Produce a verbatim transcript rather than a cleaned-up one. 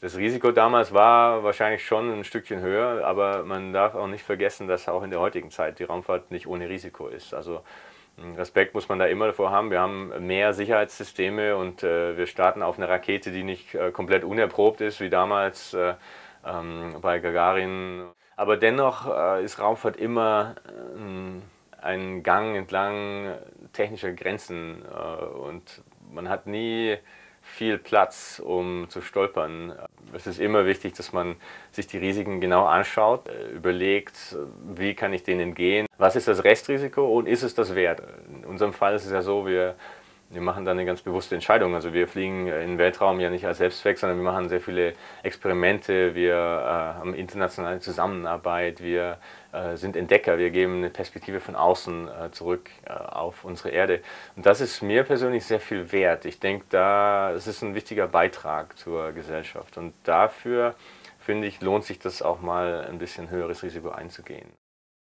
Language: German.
Das Risiko damals war wahrscheinlich schon ein Stückchen höher, aber man darf auch nicht vergessen, dass auch in der heutigen Zeit die Raumfahrt nicht ohne Risiko ist. Also Respekt muss man da immer davor haben. Wir haben mehr Sicherheitssysteme und äh, wir starten auf eine Rakete, die nicht äh, komplett unerprobt ist, wie damals äh, ähm, bei Gagarin. Aber dennoch äh, ist Raumfahrt immer äh, ein Gang entlang technischer Grenzen äh, und man hat nie viel Platz, um zu stolpern. Es ist immer wichtig, dass man sich die Risiken genau anschaut, überlegt, wie kann ich denen entgehen, was ist das Restrisiko und ist es das wert. In unserem Fall ist es ja so, wir, wir machen da eine ganz bewusste Entscheidung. Also wir fliegen in den Weltraum ja nicht als Selbstzweck, sondern wir machen sehr viele Experimente, wir äh, haben internationale Zusammenarbeit, wir äh, sind Entdecker, wir geben eine Perspektive von außen äh, zurück äh, auf unsere Erde. Und das ist mir persönlich sehr viel wert. Ich denke, da, es ist ein wichtiger Beitrag zur Gesellschaft und dafür, finde ich, lohnt sich das auch mal ein bisschen höheres Risiko einzugehen.